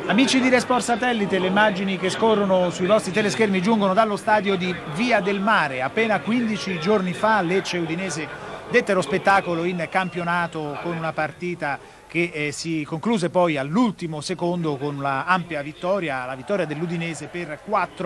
Amici di Resport Satellite, le immagini che scorrono sui vostri teleschermi giungono dallo stadio di Via del Mare. Appena 15 giorni fa Lecce e Udinese dettero spettacolo in campionato con una partita che si concluse poi all'ultimo secondo con l'ampia vittoria, la vittoria dell'Udinese per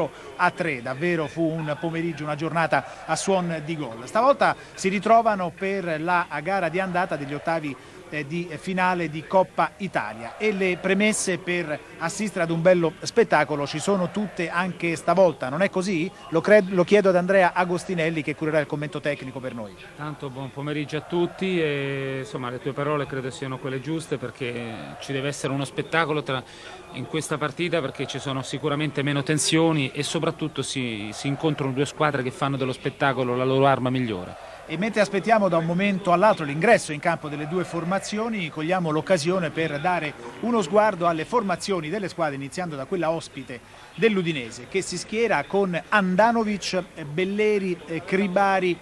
4-3. Davvero fu un pomeriggio, una giornata a suon di gol. Stavolta si ritrovano per la gara di andata degli ottavi di finale di Coppa Italia e le premesse per assistere ad un bello spettacolo ci sono tutte anche stavolta, non è così? Lo chiedo ad Andrea Agostinelli che curerà il commento tecnico per noi. Tanto buon pomeriggio a tutti e insomma le tue parole credo siano quelle giuste, perché ci deve essere uno spettacolo in questa partita, perché ci sono sicuramente meno tensioni e soprattutto si incontrano due squadre che fanno dello spettacolo la loro arma migliore. E mentre aspettiamo da un momento all'altro l'ingresso in campo delle due formazioni, cogliamo l'occasione per dare uno sguardo alle formazioni delle squadre, iniziando da quella ospite dell'Udinese, che si schiera con Andanovic, Belleri, Cribari,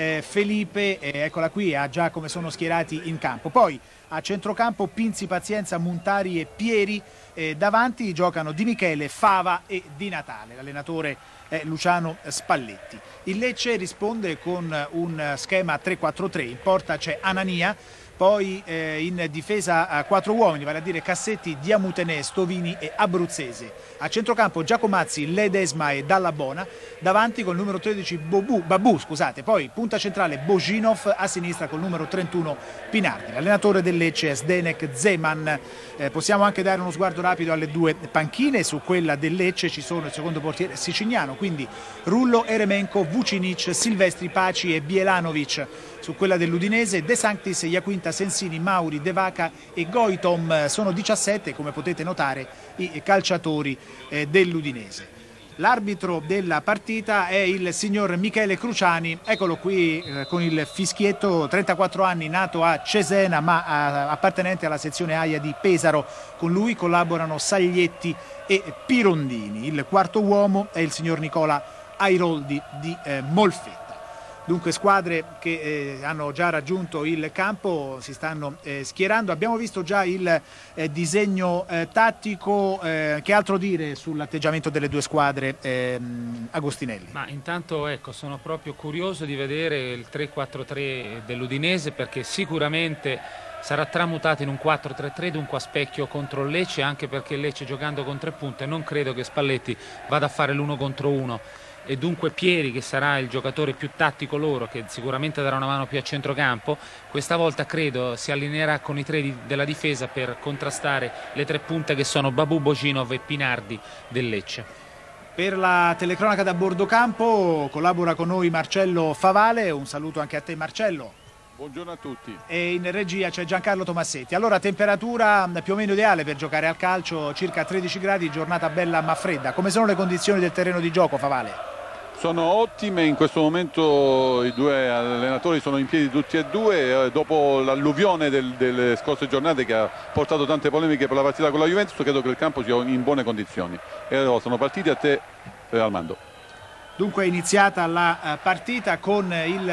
Felipe, eccola qui, già come sono schierati in campo. Poi a centrocampo Pinzi, Pazienza, Montari e Pieri, davanti giocano Di Michele, Fava e Di Natale. L'allenatore è Luciano Spalletti. Il Lecce risponde con un schema 3-4-3, in porta c'è Anania, poi in difesa a 4 uomini, vale a dire Cassetti, Diamutenè, Stovini e Abruzzese. A centrocampo Giacomazzi, Ledesma e Dallabona, davanti col numero 13 Babù, poi punta centrale Boginov, a sinistra col numero 31 Pinardi. L'allenatore del Lecce è Zdenek Zeman. Possiamo anche dare uno sguardo rapido alle due panchine. Su quella del Lecce ci sono il secondo portiere siciliano, quindi Rullo, Eremenko, Vucinic, Silvestri, Paci e Bielanovic. Su quella dell'Udinese De Sanctis, Iaquinta, Sensini, Mauri, De Vaca e Goitom. Sono 17, come potete notare, i calciatori dell'Udinese. L'arbitro della partita è il signor Michele Cruciani, eccolo qui con il fischietto, 34 anni, nato a Cesena ma appartenente alla sezione AIA di Pesaro. Con lui collaborano Saglietti e Pirondini. Il quarto uomo è il signor Nicola Airoldi di Molfetta. Dunque squadre che hanno già raggiunto il campo si stanno schierando. Abbiamo visto già il disegno tattico. Che altro dire sull'atteggiamento delle due squadre, Agostinelli? Ma intanto ecco, sono proprio curioso di vedere il 3-4-3 dell'Udinese, perché sicuramente sarà tramutato in un 4-3-3, dunque a specchio contro il Lecce, anche perché il Lecce giocando con 3 punte non credo che Spalletti vada a fare l'1 contro 1. E dunque Pieri, che sarà il giocatore più tattico loro, che sicuramente darà una mano più a centrocampo, questa volta credo si allineerà con i 3 della difesa per contrastare le 3 punte che sono Babù, Boginov e Pinardi del Lecce. Per la telecronaca da bordo campo collabora con noi Marcello Favale. Un saluto anche a te, Marcello. Buongiorno a tutti. E in regia c'è Giancarlo Tomassetti. Allora, temperatura più o meno ideale per giocare al calcio, circa 13 gradi, giornata bella ma fredda. Come sono le condizioni del terreno di gioco, Favale? Sono ottime, in questo momento i due allenatori sono in piedi tutti e due, dopo l'alluvione delle scorse giornate che ha portato tante polemiche per la partita con la Juventus, credo che il campo sia in buone condizioni. E allora sono partiti, a te Armando. Dunque è iniziata la partita con il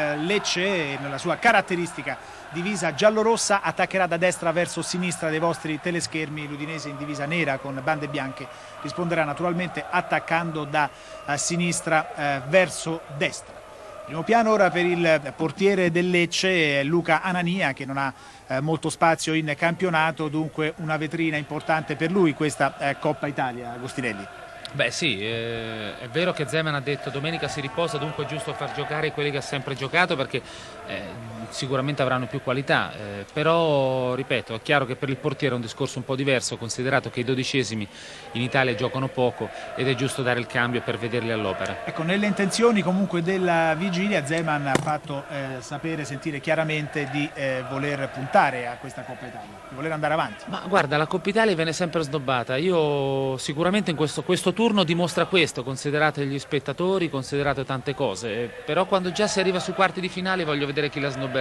Lecce nella sua caratteristica divisa giallorossa, attaccherà da destra verso sinistra dei vostri teleschermi. L'Udinese in divisa nera con bande bianche risponderà naturalmente attaccando da sinistra verso destra. Primo piano ora per il portiere del Lecce, Luca Anania, che non ha molto spazio in campionato, dunque una vetrina importante per lui questa Coppa Italia, Agostinelli. Beh sì, è vero che Zeman ha detto domenica si riposa, dunque è giusto far giocare quelli che ha sempre giocato, perché sicuramente avranno più qualità, però ripeto, è chiaro che per il portiere è un discorso un po' diverso, considerato che i 12esimi in Italia giocano poco ed è giusto dare il cambio per vederli all'opera. Ecco, nelle intenzioni comunque della vigilia Zeman ha fatto sentire chiaramente di voler puntare a questa Coppa Italia, di voler andare avanti. Ma guarda, la Coppa Italia viene sempre snobbata, io sicuramente in questo turno dimostra questo, considerate gli spettatori, considerate tante cose, però quando già si arriva sui quarti di finale voglio vedere chi la snobberà.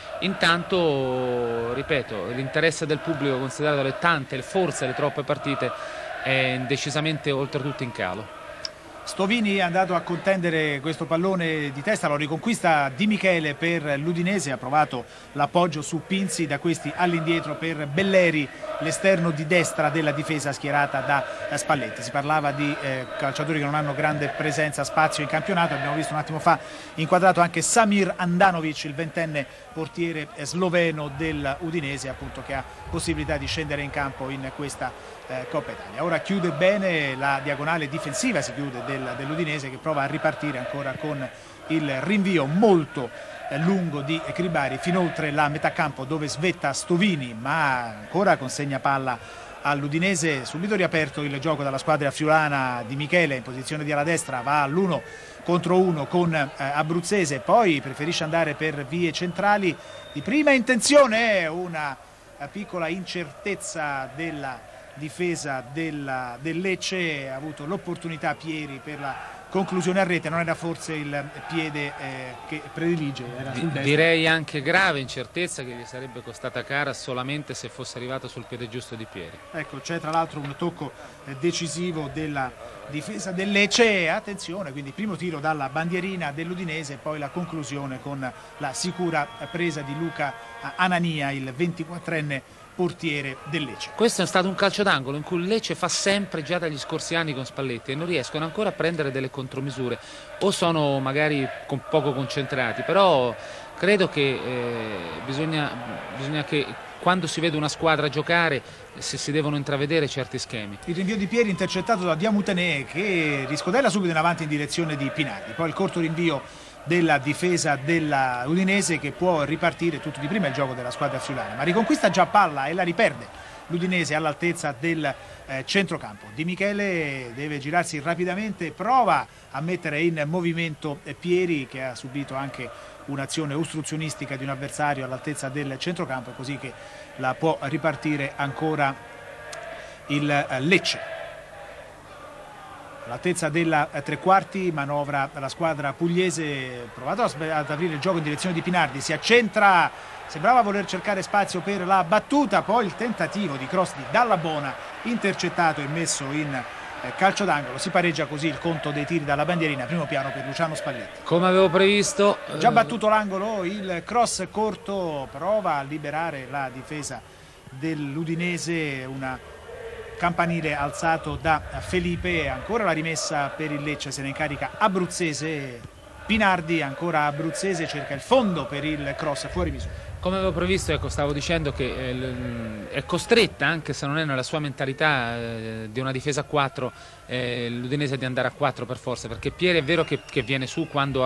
Intanto, ripeto, l'interesse del pubblico, considerato le tante, forse le troppe partite, è decisamente oltretutto in calo. Stovini è andato a contendere questo pallone di testa, lo riconquista Di Michele per l'Udinese, ha provato l'appoggio su Pinzi, da questi all'indietro per Belleri, l'esterno di destra della difesa schierata da Spalletti. Si parlava di calciatori che non hanno grande presenza, spazio in campionato. Abbiamo visto un attimo fa inquadrato anche Samir Andanovic, il 20enne portiere sloveno dell'Udinese, appunto, che ha possibilità di scendere in campo in questa Coppa Italia. Ora chiude bene la diagonale difensiva, si chiude dell'Udinese, che prova a ripartire ancora con il rinvio molto lungo di Cribari fin oltre la metà campo, dove svetta Stovini, ma ancora consegna palla all'Udinese. Subito riaperto il gioco dalla squadra friulana. Di Michele in posizione di ala destra va all'1 contro 1 con Abruzzese, poi preferisce andare per vie centrali. Di prima intenzione una piccola incertezza della difesa del Lecce, ha avuto l'opportunità Pieri per la conclusione a rete, non era forse il piede che predilige, era sul destro. Direi anche grave incertezza che gli sarebbe costata cara solamente se fosse arrivato sul piede giusto di Pieri. Ecco, c'è tra l'altro un tocco decisivo della difesa del Lecce. Attenzione, quindi primo tiro dalla bandierina dell'Udinese, poi la conclusione con la sicura presa di Luca Anania, il 24enne portiere del Lecce. Questo è stato un calcio d'angolo in cui il Lecce fa sempre già dagli scorsi anni con Spalletti e non riescono ancora a prendere delle contromisure, o sono magari poco concentrati, però credo che bisogna che quando si vede una squadra giocare si devono intravedere certi schemi. Il rinvio di Pieri intercettato da Diamutene, che riscodella subito in avanti in direzione di Pinardi, poi il corto rinvio della difesa della Udinese, che può ripartire tutto di prima il gioco della squadra friulana, ma riconquista già palla e la riperde l'Udinese all'altezza del centrocampo. Di Michele deve girarsi rapidamente, prova a mettere in movimento Pieri, che ha subito anche un'azione ostruzionistica di un avversario all'altezza del centrocampo, così che la può ripartire ancora il Lecce. All'altezza della tre quarti manovra la squadra pugliese, provato ad aprire il gioco in direzione di Pinardi, si accentra, sembrava voler cercare spazio per la battuta, poi il tentativo di cross di Dall'Abona intercettato e messo in calcio d'angolo. Si pareggia così il conto dei tiri dalla bandierina, primo piano per Luciano Spalletti. Come avevo previsto, già battuto l'angolo, il cross corto, prova a liberare la difesa dell'Udinese, una campanile alzato da Felipe, ancora la rimessa per il Lecce, se ne incarica Abruzzese. Pinardi, ancora Abruzzese, cerca il fondo per il cross fuori misura. Come avevo previsto, ecco, stavo dicendo che è costretta, anche se non è nella sua mentalità di una difesa a 4, l'Udinese di andare a 4 per forza, perché Pieri è vero che viene su quando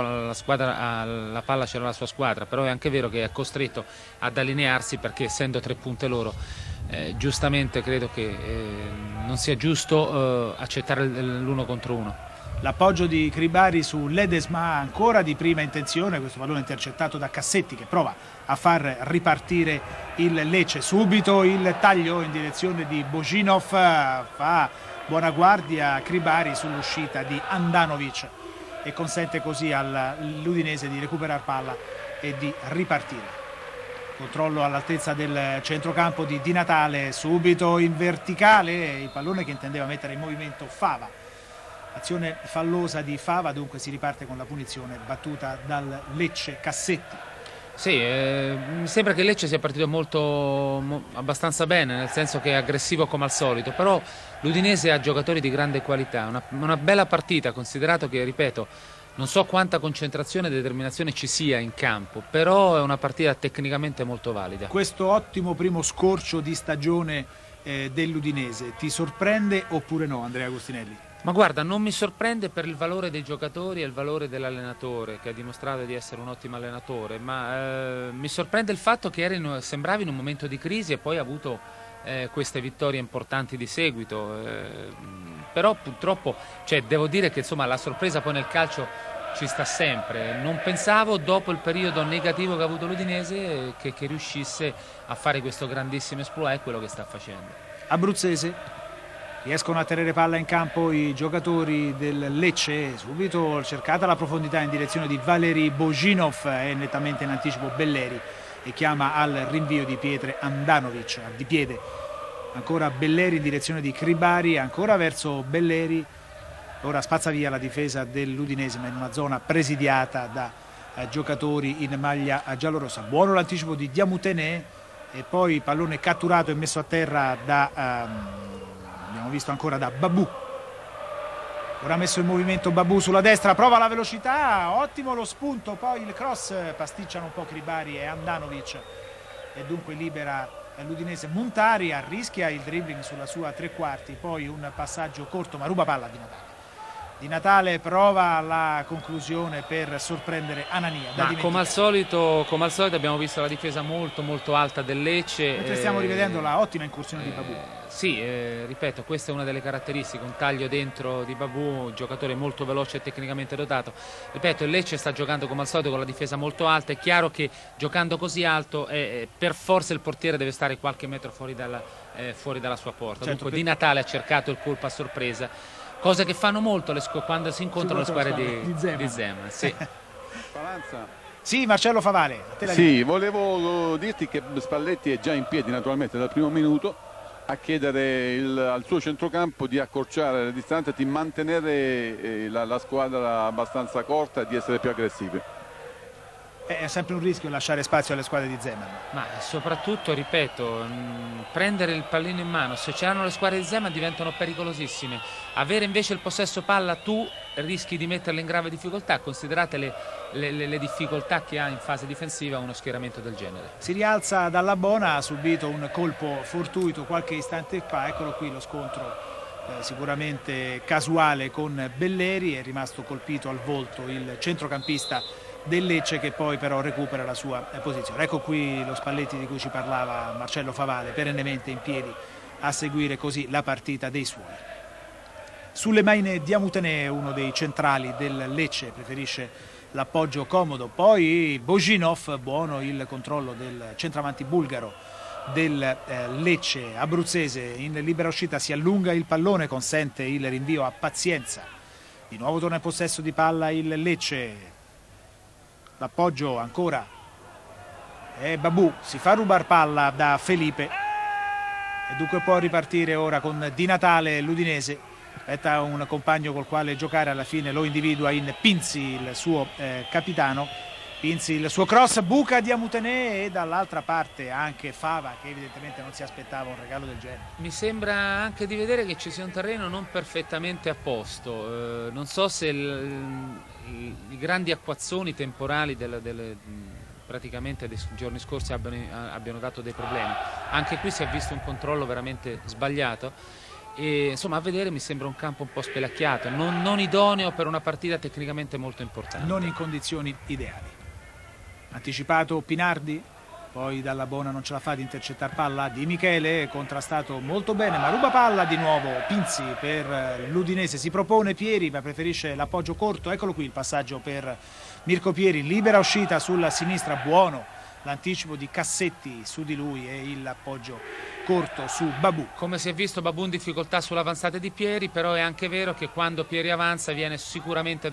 la palla c'era la sua squadra, però è anche vero che è costretto ad allinearsi, perché essendo 3 punte loro, giustamente credo che non sia giusto accettare l'1 contro 1. L'appoggio di Cribari su Ledesma, ancora di prima intenzione, questo pallone intercettato da Cassetti, che prova a far ripartire il Lecce. Subito il taglio in direzione di Bojinov, fa buona guardia Cribari sull'uscita di Andanovic e consente così all'Udinese di recuperare palla e di ripartire. Controllo all'altezza del centrocampo di Di Natale, subito in verticale il pallone che intendeva mettere in movimento Fava. Azione fallosa di Fava, dunque si riparte con la punizione battuta dal Lecce. Cassetti. Sì, mi sembra che il Lecce sia partito abbastanza bene, nel senso che è aggressivo come al solito, però l'Udinese ha giocatori di grande qualità, una bella partita, considerato che, ripeto, non so quanta concentrazione e determinazione ci sia in campo, però è una partita tecnicamente molto valida. Questo ottimo primo scorcio di stagione dell'Udinese ti sorprende oppure no, Andrea Agostinelli? Ma guarda, non mi sorprende per il valore dei giocatori e il valore dell'allenatore, che ha dimostrato di essere un ottimo allenatore, ma mi sorprende il fatto che sembravi in un momento di crisi e poi ha avuto queste vittorie importanti di seguito, però purtroppo, devo dire che insomma la sorpresa poi nel calcio ci sta sempre. Non pensavo, dopo il periodo negativo che ha avuto l'Udinese, che riuscisse a fare questo grandissimo exploit, quello che sta facendo. Abruzzese. Riescono a tenere palla in campo i giocatori del Lecce, subito cercata la profondità in direzione di Valeri Bojinov, è nettamente in anticipo Belleri e chiama al rinvio di Pietre Andanovic, di piede. Ancora Belleri in direzione di Cribari, ancora verso Belleri, ora spazza via la difesa dell'Udinese, ma in una zona presidiata da giocatori in maglia giallorossa. Buono l'anticipo di Diamutene e poi pallone catturato e messo a terra da abbiamo visto ancora da Babù. Ora messo in movimento Babù sulla destra, prova la velocità, ottimo lo spunto, poi il cross, pasticciano un po' Cribari e Andanovic e dunque libera l'Udinese. Montari arrischia il dribbling sulla sua tre quarti, poi un passaggio corto ma ruba palla Di Natale. Di Natale prova la conclusione per sorprendere Anania. Come al solito abbiamo visto la difesa molto alta del Lecce. Mentre stiamo rivedendo la ottima incursione di Babù. Sì, ripeto, questa è una delle caratteristiche, un taglio dentro di Babù, un giocatore molto veloce e tecnicamente dotato. Ripeto, il Lecce sta giocando come al solito con la difesa molto alta. È chiaro che giocando così alto per forza il portiere deve stare qualche metro fuori dalla sua porta. Certo, Dunque Di Natale ha cercato il colpo a sorpresa, cosa che fanno molto quando si incontrano le squadre di Zeman. Sì. Palanza. Sì, Marcello Favale. Sì, volevo dirti che Spalletti è già in piedi naturalmente dal primo minuto a chiedere al suo centrocampo di accorciare le distanze, di mantenere la squadra abbastanza corta e di essere più aggressivi. È sempre un rischio lasciare spazio alle squadre di Zeman. Ma soprattutto, ripeto, prendere il pallino in mano, se c'erano le squadre di Zeman diventano pericolosissime. Avere invece il possesso palla, tu rischi di metterle in grave difficoltà, considerate le difficoltà che ha in fase difensiva uno schieramento del genere. Si rialza dalla Bona, ha subito un colpo fortuito qualche istante fa, eccolo qui lo scontro sicuramente casuale con Belleri, è rimasto colpito al volto il centrocampista del Lecce che poi però recupera la sua posizione. Ecco qui lo Spalletti di cui ci parlava Marcello Favale, perennemente in piedi a seguire così la partita dei suoi. Sulle maine Diamutene, uno dei centrali del Lecce, preferisce l'appoggio comodo, poi Bojinov, buono il controllo del centravanti bulgaro del Lecce abruzzese, in libera uscita si allunga il pallone, consente il rinvio a Pazienza, di nuovo torna in possesso di palla il Lecce. L'appoggio ancora e Babù si fa rubar palla da Felipe e dunque può ripartire ora con Di Natale l'Udinese. Aspetta un compagno col quale giocare, alla fine lo individua in Pinzi, il suo capitano. Pinzi, il suo cross, buca Diamutene e dall'altra parte anche Fava che evidentemente non si aspettava un regalo del genere. Mi sembra anche di vedere che ci sia un terreno non perfettamente a posto, non so se i grandi acquazzoni temporali praticamente dei giorni scorsi abbiano dato dei problemi. Anche qui si è visto un controllo veramente sbagliato e insomma a vedere mi sembra un campo un po' spelacchiato, non idoneo per una partita tecnicamente molto importante. Non in condizioni ideali. Anticipato Pinardi, poi dalla Bona non ce la fa di intercettare palla di Michele, contrastato molto bene ma ruba palla di nuovo Pinzi per l'Udinese. Si propone Pieri ma preferisce l'appoggio corto, eccolo qui il passaggio per Mirko Pieri, libera uscita sulla sinistra, buono l'anticipo di Cassetti su di lui e l'appoggio corto su Babù. Come si è visto Babù in difficoltà sull'avanzata di Pieri, però è anche vero che quando Pieri avanza viene sicuramente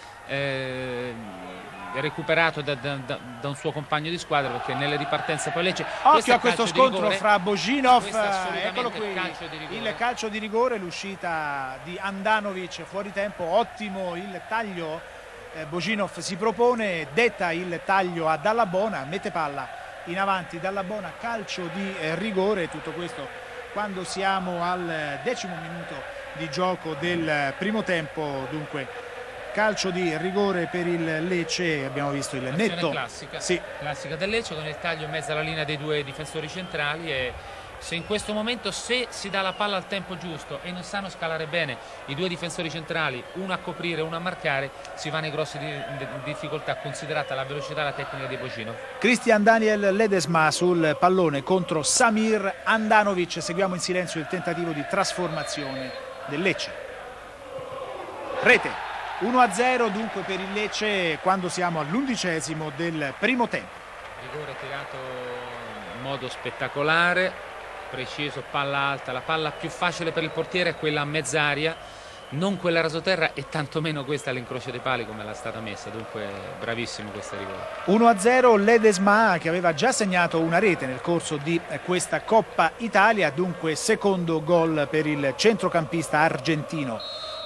recuperato da un suo compagno di squadra, perché nelle ripartenze poi Lecce. Occhio a questo scontro fra Bojinov, eccolo qui il calcio di rigore, l'uscita di Andanovic fuori tempo, ottimo il taglio. Bojinov si propone, detta il taglio a Dall'Abona, mette palla in avanti Dall'Abona, calcio di rigore. Tutto questo quando siamo al 10° minuto di gioco del primo tempo, dunque calcio di rigore per il Lecce. Abbiamo visto il netto classica, sì. Classica del Lecce, con il taglio in mezzo alla linea dei due difensori centrali, e se in questo momento, se si dà la palla al tempo giusto e non sanno scalare bene i due difensori centrali, uno a coprire e uno a marcare, si va nei grossi difficoltà, considerata la velocità e la tecnica di Bojinov. Christian Daniel Ledesma sul pallone contro Samir Andanovic. Seguiamo in silenzio il tentativo di trasformazione del Lecce. Rete 1-0 dunque per il Lecce quando siamo all'11° del primo tempo. Rigore tirato in modo spettacolare, preciso, palla alta. La palla più facile per il portiere è quella a mezz'aria, non quella rasoterra e tantomeno questa all'incrocio dei pali come l'ha stata messa, dunque bravissimo questo rigore. 1-0 Ledesma, che aveva già segnato una rete nel corso di questa Coppa Italia, dunque secondo gol per il centrocampista argentino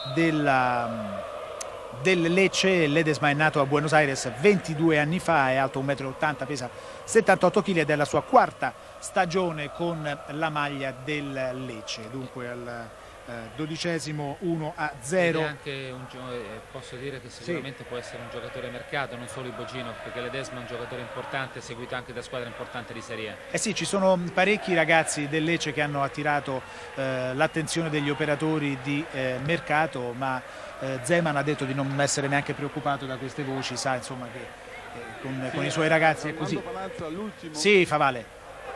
del Lecce. Ledesma è nato a Buenos Aires 22 anni fa, è alto 1,80 m, pesa 78 kg ed è la sua quarta stagione con la maglia del Lecce. Dunque al 12° 1-0. Anche posso dire che sicuramente può essere un giocatore mercato, non solo Boginov, perché Ledesma è un giocatore importante, seguito anche da squadre importanti di Serie A. Eh sì, ci sono parecchi ragazzi del Lecce che hanno attirato l'attenzione degli operatori di mercato, ma Zeman ha detto di non essere neanche preoccupato da queste voci, sa insomma che con i suoi ragazzi è così. Sì, Favale.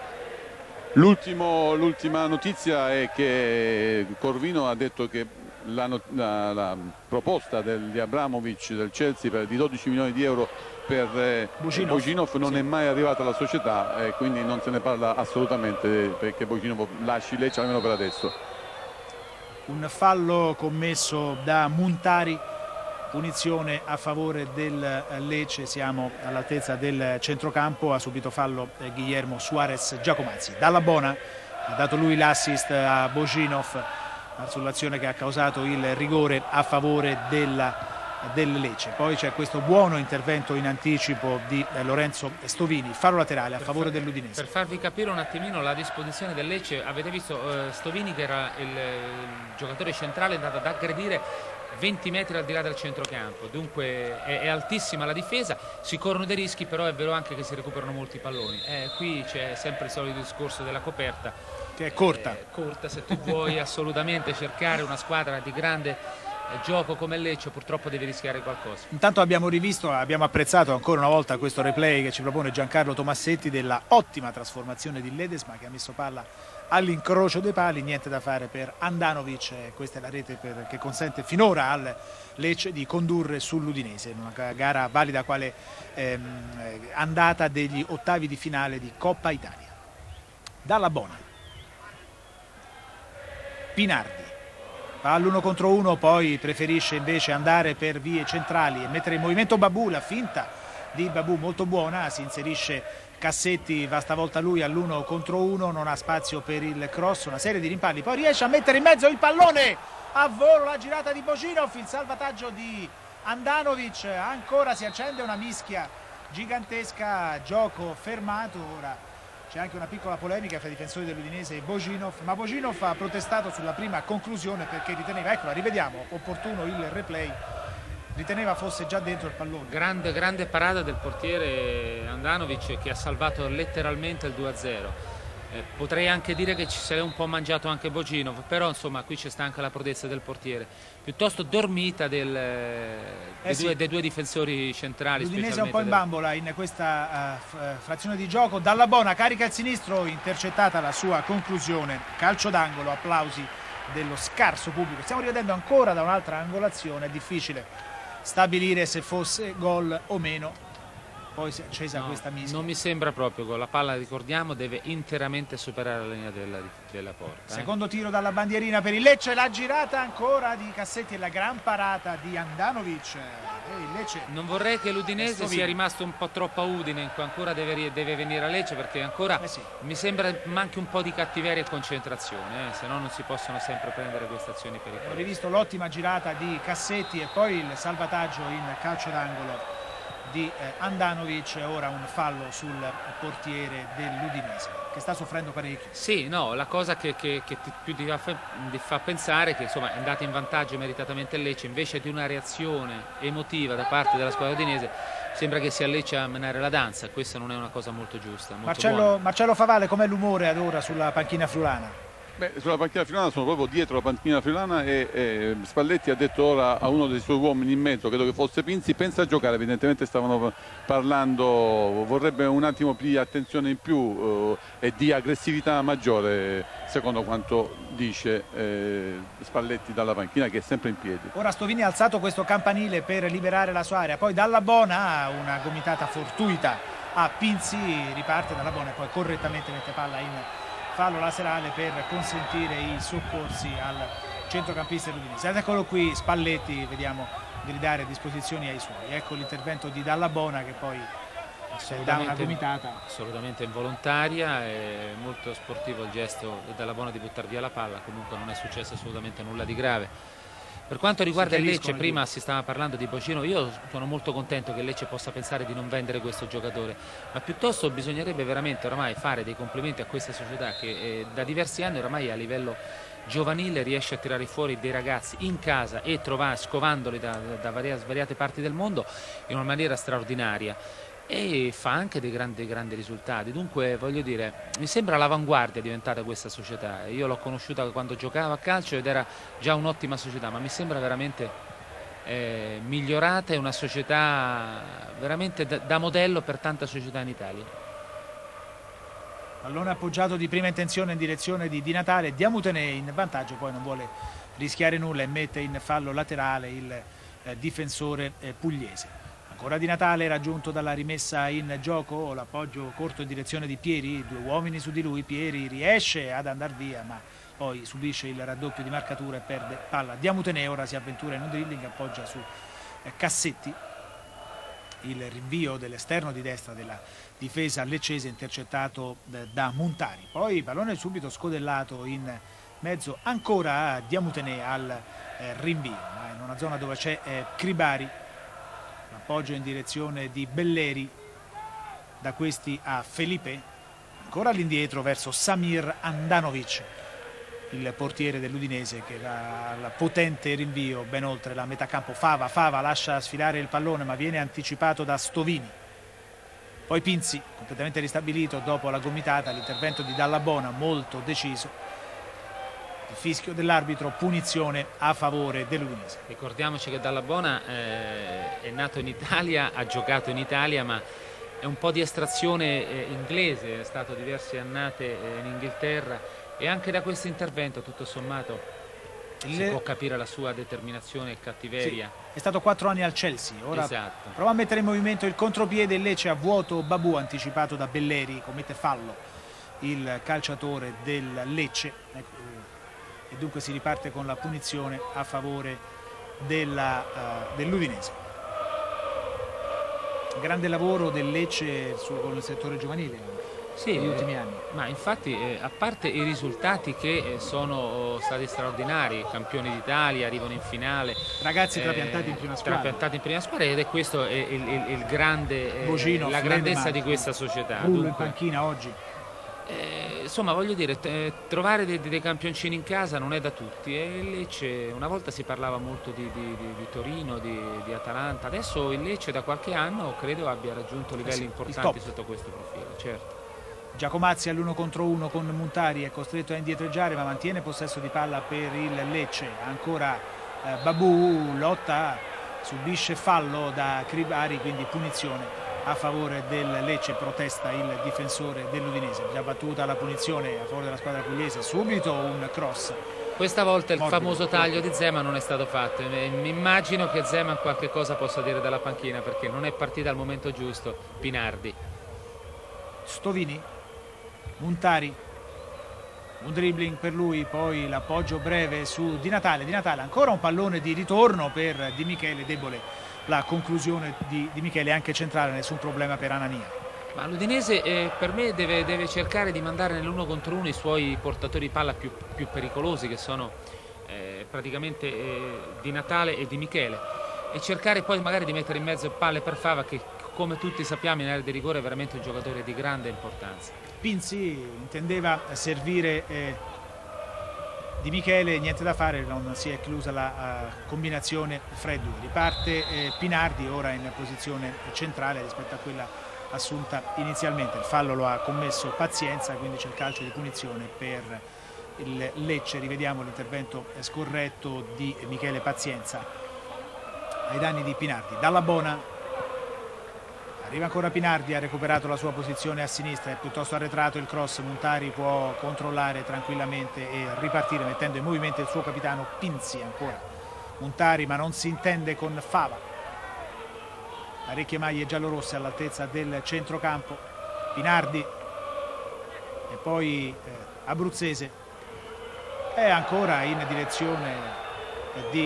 L'ultima notizia è che Corvino ha detto che la proposta di Abramovic del Chelsea di 12 milioni di euro per Boginov non è mai arrivata alla società, e quindi non se ne parla assolutamente perché Boginov lasci Lecce almeno per adesso. Un fallo commesso da Muntari, punizione a favore del Lecce, siamo all'altezza del centrocampo, ha subito fallo Guillermo Suarez Giacomazzi. Dalla Bona ha dato lui l'assist a Boginov sull'azione che ha causato il rigore a favore del Lecce. Poi c'è questo buono intervento in anticipo di Lorenzo Stovini, fallo laterale a favore dell'Udinese. Per farvi capire un attimino la disposizione del Lecce, avete visto Stovini che era il giocatore centrale, è andato ad aggredire 20 metri al di là del centrocampo, dunque è altissima la difesa, si corrono dei rischi, però è vero anche che si recuperano molti palloni. Qui c'è sempre il solito discorso della coperta, che è corta. Corta, se tu vuoi assolutamente cercare una squadra di grande gioco come il Lecce, purtroppo devi rischiare qualcosa. Intanto abbiamo rivisto, abbiamo apprezzato ancora una volta questo replay che ci propone Giancarlo Tomassetti della ottima trasformazione di Ledesma, che ha messo palla all'incrocio dei pali, niente da fare per Andanovic. Questa è la rete che consente finora al Lecce di condurre sull'Udinese in una gara valida quale andata degli ottavi di finale di Coppa Italia. Dalla Bona, Pinardi va all'1 contro 1, poi preferisce invece andare per vie centrali e mettere in movimento Babù. La finta di Babù molto buona, si inserisce Cassetti, va stavolta lui all'1 contro 1, non ha spazio per il cross, una serie di rimpalli, poi riesce a mettere in mezzo il pallone a volo, la girata di Boginov, il salvataggio di Andanovic, ancora si accende una mischia gigantesca, gioco fermato. Ora c'è anche una piccola polemica fra i difensori dell'Udinese e Boginov, ma Boginov ha protestato sulla prima conclusione perché riteneva, eccola, rivediamo, opportuno il replay, riteneva fosse già dentro il pallone. Grande parata del portiere Andanovic che ha salvato letteralmente il 2-0. Potrei anche dire che ci si è un po' mangiato anche Boginov, però insomma qui c'è sta anche la prodezza del portiere, piuttosto dormita dei due difensori centrali. L'Udinese è un po' in bambola in questa frazione di gioco. Dalla Bona carica il sinistro, intercettata la sua conclusione, calcio d'angolo, applausi dello scarso pubblico. Stiamo rivedendo ancora da un'altra angolazione, è difficile stabilire se fosse gol o meno. Poi si è accesa questa mischia. Non mi sembra proprio gol, la palla, ricordiamo, deve interamente superare la linea della porta. Secondo tiro dalla bandierina per il Lecce, la girata ancora di Cassetti e la gran parata di Andanovic. Il Lecce, non vorrei che l'Udinese sia rimasto un po' troppo a Udine, ancora deve venire a Lecce, perché ancora mi sembra manchi un po' di cattiveria e concentrazione, se no non si possono sempre prendere queste azioni pericolose. Ho rivisto l'ottima girata di Cassetti e poi il salvataggio in calcio d'angolo di Andanovic. Ora un fallo sul portiere dell'Udinese che sta soffrendo parecchio. Sì, no, la cosa che più ti fa pensare è che insomma è andata in vantaggio meritatamente il Lecce, invece di una reazione emotiva da parte della squadra udinese sembra che sia Lecce a menare la danza. Questa non è una cosa molto giusta, molto Marcello Favale, com'è l'umore ad ora sulla panchina friulana? Sulla panchina friulana sono proprio dietro la panchina friulana e Spalletti ha detto ora a uno dei suoi uomini in mezzo, credo che fosse Pinzi, pensa a giocare, evidentemente stavano parlando, vorrebbe un attimo di attenzione in più e di aggressività maggiore, secondo quanto dice Spalletti dalla panchina, che è sempre in piedi. Ora Stovini ha alzato questo campanile per liberare la sua area, poi Dalla Bona una gomitata fortuita a Pinzi, riparte Dalla Bona e poi correttamente mette palla in fallo laterale per consentire i soccorsi al centrocampista dell'Udinese. Ed eccolo qui Spalletti, vediamo gridare disposizioni ai suoi. Ecco l'intervento di Dalla Bona che poi dà una gomitata. Assolutamente involontaria, è molto sportivo il gesto Dalla Bona di buttare via la palla, comunque non è successo assolutamente nulla di grave. Per quanto riguarda il Lecce, prima si stava parlando di Bocino, io sono molto contento che il Lecce possa pensare di non vendere questo giocatore, ma piuttosto bisognerebbe veramente oramai fare dei complimenti a questa società che da diversi anni oramai a livello giovanile riesce a tirare fuori dei ragazzi in casa e scovandoli da svariate parti del mondo in una maniera straordinaria, e fa anche dei grandi risultati. Dunque, voglio dire, mi sembra l'avanguardia diventata questa società. Io l'ho conosciuta quando giocava a calcio ed era già un'ottima società, ma mi sembra veramente migliorata, è una società veramente da modello per tanta società in Italia. Pallone appoggiato di prima intenzione in direzione di Di Natale, Diamutene in vantaggio, poi non vuole rischiare nulla e mette in fallo laterale il difensore pugliese. Ancora Di Natale, raggiunto dalla rimessa in gioco, l'appoggio corto in direzione di Pieri, 2 uomini su di lui, Pieri riesce ad andare via ma poi subisce il raddoppio di marcatura e perde palla. Diamutene ora si avventura in un dribbling, appoggia su Cassetti, il rinvio dell'esterno di destra della difesa leccese intercettato da Muntari, poi pallone subito scodellato in mezzo ancora a Diamutene al rinvio, ma in una zona dove c'è Cribari. Appoggio in direzione di Belleri, da questi a Felipe, ancora all'indietro verso Samir Andanovic, il portiere dell'Udinese, che va al potente rinvio ben oltre la metà campo. Fava lascia sfilare il pallone ma viene anticipato da Stovini, poi Pinzi completamente ristabilito dopo la gomitata, l'intervento di Dall'Abona molto deciso. Il fischio dell'arbitro, punizione a favore dell'Udinese. Ricordiamoci che Dall'Abona è nato in Italia, ha giocato in Italia, ma è un po' di estrazione inglese, è stato diverse annate in Inghilterra, e anche da questo intervento tutto sommato si può capire la sua determinazione e cattiveria. Sì, è stato 4 anni al Chelsea, ora esatto. Prova a mettere in movimento il contropiede, il Lecce a vuoto, Babù anticipato da Belleri, commette fallo il calciatore del Lecce. E dunque si riparte con la punizione a favore dell'Udinese. Grande lavoro del Lecce con il settore giovanile negli ultimi anni. Ma infatti a parte i risultati che sono stati straordinari, campioni d'Italia, arrivano in finale, ragazzi trapiantati in prima squadra, ed è questo il grande, Bocino, la grandezza di questa società. Rullo in panchina oggi. Insomma, voglio dire, trovare dei campioncini in casa non è da tutti, e il Lecce, una volta si parlava molto di Torino, di Atalanta, adesso il Lecce da qualche anno credo abbia raggiunto livelli importanti sotto questo profilo. Certo. Giacomazzi all'1 contro 1 con Muntari, è costretto a indietreggiare ma mantiene possesso di palla per il Lecce. Ancora Babù, lotta, subisce fallo da Cribari, quindi punizione a favore del Lecce, protesta il difensore dell'Udinese. Già battuta la punizione a favore della squadra pugliese, subito un cross. Questa volta il famoso taglio di Zeman non è stato fatto. Mi immagino che Zeman qualche cosa possa dire dalla panchina, perché non è partita al momento giusto. Pinardi. Stovini, Muntari, un dribbling per lui, poi l'appoggio breve su Di Natale. Di Natale, ancora un pallone di ritorno per Di Michele, debole la conclusione di Michele, anche centrale, nessun problema per Anania. Ma l'Udinese per me deve cercare di mandare nell'1 contro 1 i suoi portatori di palla più pericolosi, che sono praticamente Di Natale e Di Michele, e cercare poi magari di mettere in mezzo palle per Fava, che come tutti sappiamo in area di rigore è veramente un giocatore di grande importanza. Pinzi intendeva servire Di Michele, niente da fare, non si è chiusa la combinazione fra i due. Riparte Pinardi ora in posizione centrale rispetto a quella assunta inizialmente. Il fallo lo ha commesso Pazienza, quindi c'è il calcio di punizione per il Lecce. Rivediamo l'intervento scorretto di Michele Pazienza ai danni di Pinardi. Dall'Abona. Arriva ancora Pinardi, ha recuperato la sua posizione a sinistra, è piuttosto arretrato il cross. Muntari può controllare tranquillamente e ripartire mettendo in movimento il suo capitano Pinzi. Ancora Muntari, ma non si intende con Fava. Parecchie maglie giallorosse all'altezza del centrocampo. Pinardi e poi Abruzzese è ancora in direzione di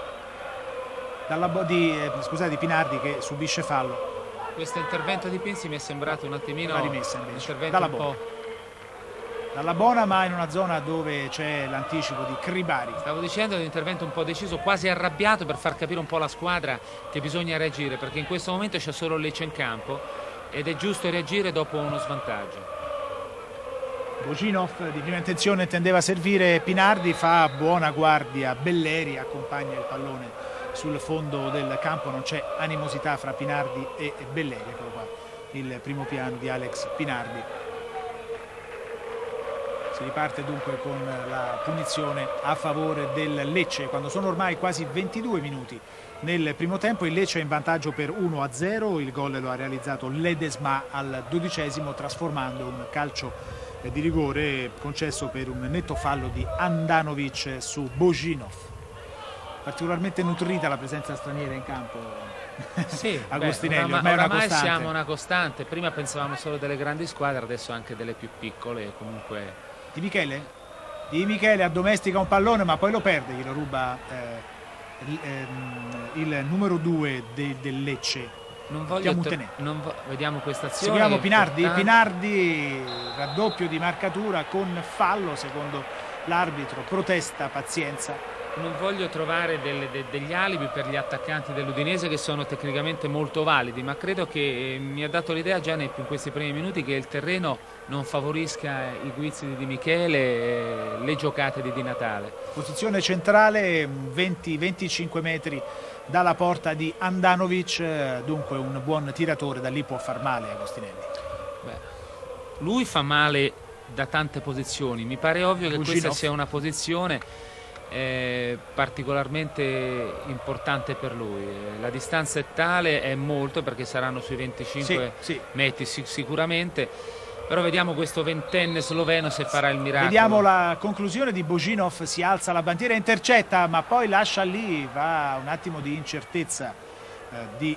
Pinardi, che subisce fallo. Questo intervento di Pinzi mi è sembrato un attimino la rimessa invece intervento un po'. Dalla Bona, ma in una zona dove c'è l'anticipo di Cribari. Stavo dicendo, l'intervento un po' deciso, quasi arrabbiato, per far capire un po' alla squadra che bisogna reagire, perché in questo momento c'è solo Lecce in campo ed è giusto reagire dopo uno svantaggio. Boginov di prima intenzione tendeva a servire Pinardi, fa buona guardia Belleri, accompagna il pallone sul fondo del campo, non c'è animosità fra Pinardi e Belleri. Eccolo qua il primo piano di Alex Pinardi. Si riparte dunque con la punizione a favore del Lecce quando sono ormai quasi 22 minuti nel primo tempo. Il Lecce è in vantaggio per 1-0, il gol lo ha realizzato Ledesma al 12esimo, trasformando un calcio di rigore concesso per un netto fallo di Andanovic su Boginov. Particolarmente nutrita la presenza straniera in campo. Sì, Agostinelli, oramai siamo una costante. Prima pensavamo solo delle grandi squadre, adesso anche delle più piccole. Comunque Di Michele? Di Michele addomestica un pallone ma poi lo perde, glielo ruba il numero 2 del Lecce. Vediamo questa azione. Seguiamo Pinardi, raddoppio di marcatura con fallo secondo l'arbitro, protesta, pazienza. Non voglio trovare degli alibi per gli attaccanti dell'Udinese che sono tecnicamente molto validi, ma credo che mi ha dato l'idea già in questi primi minuti che il terreno non favorisca i guizzi di Di Michele e le giocate di Di Natale. Posizione centrale, 20-25 metri dalla porta di Andanovic, dunque un buon tiratore, da lì può far male Agostinelli. Lui fa male da tante posizioni, mi pare ovvio che questa sia una posizione particolarmente importante per lui. La distanza è tale, è molto, perché saranno sui 25 metri sicuramente, però vediamo questo ventenne sloveno se farà il miracolo. Vediamo la conclusione di Boginov, si alza la bandiera, intercetta ma poi lascia lì, va un attimo di incertezza di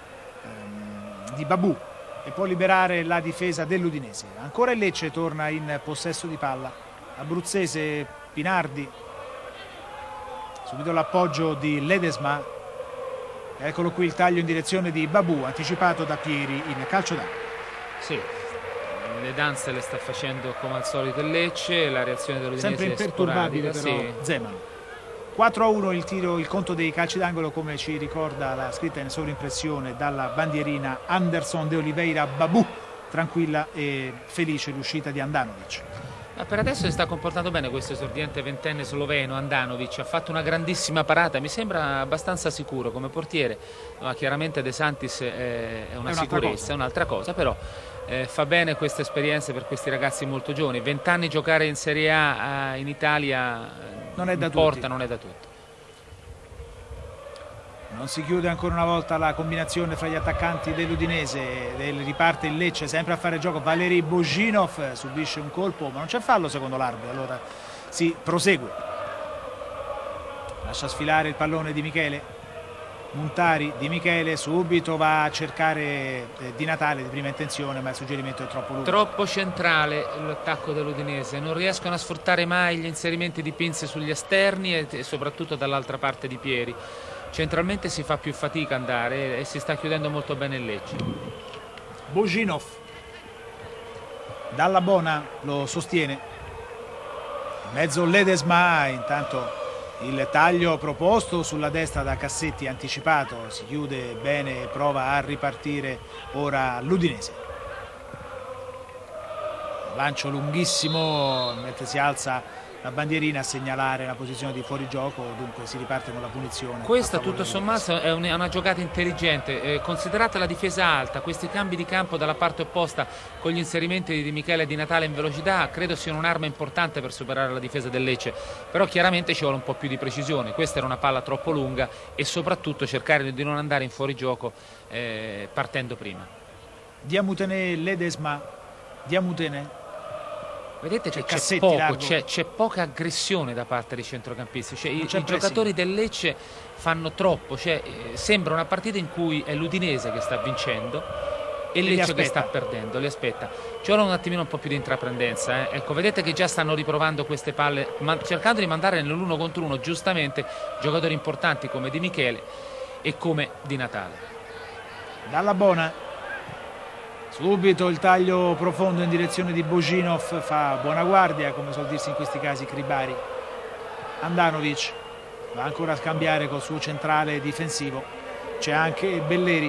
Babù e può liberare la difesa dell'Udinese. Ancora il Lecce torna in possesso di palla, abruzzese Pinardi, subito l'appoggio di Ledesma, eccolo qui il taglio in direzione di Babù, anticipato da Pieri in calcio d'angolo. Sì, le danze le sta facendo come al solito il Lecce, la reazione dell'Udinese sempre imperturbabile però sì. Zeman. 4-1 il conto dei calci d'angolo, come ci ricorda la scritta in sovrimpressione dalla bandierina Anderson de Oliveira. Babù, tranquilla e felice l'uscita di Andanovic. Ma per adesso si sta comportando bene questo esordiente ventenne sloveno. Andanovic ha fatto una grandissima parata, mi sembra abbastanza sicuro come portiere, ma chiaramente De Santis è una sicurezza, è un'altra cosa, però fa bene queste esperienze per questi ragazzi molto giovani. 20 anni giocare in Serie A in Italia non è da tutti. Non si chiude ancora una volta la combinazione fra gli attaccanti dell'Udinese, riparte il Lecce sempre a fare gioco. Valeri Boginov subisce un colpo ma non c'è fallo secondo l'arbitro, allora si prosegue. Lascia sfilare il pallone di Michele, Muntari, Di Michele subito va a cercare Di Natale di prima intenzione, ma il suggerimento è troppo lungo. Troppo centrale l'attacco dell'Udinese, non riescono a sfruttare mai gli inserimenti di pinze sugli esterni e soprattutto dall'altra parte di Pieri. Centralmente si fa più fatica andare e si sta chiudendo molto bene il Lecce. Boginov dalla Bona lo sostiene, in mezzo Ledesma, intanto il taglio proposto sulla destra da Cassetti anticipato, si chiude bene e prova a ripartire ora l'Udinese. Lancio lunghissimo mentre si alza la bandierina a segnalare la posizione di fuorigioco, dunque si riparte con la punizione. Questa tutto sommato è una giocata intelligente, considerate la difesa alta, questi cambi di campo dalla parte opposta con gli inserimenti di Michele e Di Natale in velocità credo siano un'arma importante per superare la difesa del Lecce, però chiaramente ci vuole un po' più di precisione. Questa era una palla troppo lunga e soprattutto cercare di non andare in fuorigioco partendo prima. Diamutene Ledesma, Diamutene. Vedete che c'è poca aggressione da parte dei centrocampisti, cioè i giocatori del Lecce fanno troppo, sembra una partita in cui è l'Udinese che sta vincendo e il Lecce che sta perdendo, li aspetta. Ci vuole un attimino un po' più di intraprendenza. Ecco, vedete che già stanno riprovando queste palle, cercando di mandare nell'1 contro 1 giustamente giocatori importanti come Di Michele e come Di Natale. Dalla Bona Subito il taglio profondo in direzione di Božinov, fa buona guardia, come suol dirsi in questi casi Kribari. Andanovic va ancora a scambiare col suo centrale difensivo, c'è anche Belleri.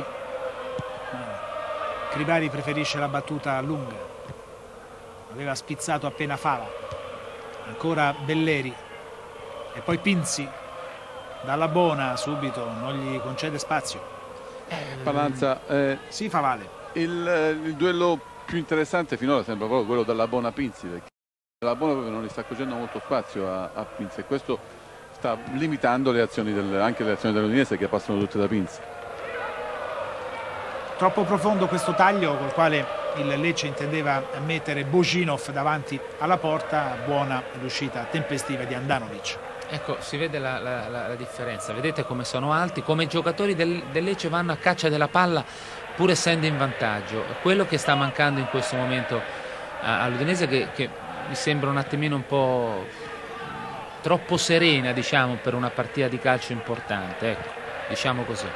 Kribari preferisce la battuta lunga, aveva spizzato appena Fava. Ancora Belleri e poi Pinzi. Dalla Bona subito non gli concede spazio. Palanza, Sì, Favale. il duello più interessante finora sembra proprio quello della Bona Pinzi, perché la Bona proprio non gli sta concedendo molto spazio a Pinzi, e questo sta limitando le azioni anche le azioni dell'Udinese, che passano tutte da Pinzi. Troppo profondo questo taglio col quale il Lecce intendeva mettere Božinov davanti alla porta. Buona l'uscita tempestiva di Andanovic. Ecco, si vede la differenza, vedete come sono alti, come i giocatori del Lecce vanno a caccia della palla pur essendo in vantaggio. Quello che sta mancando in questo momento all'Udinese, che mi sembra un attimino un po' troppo serena, diciamo, per una partita di calcio importante, ecco, diciamo così.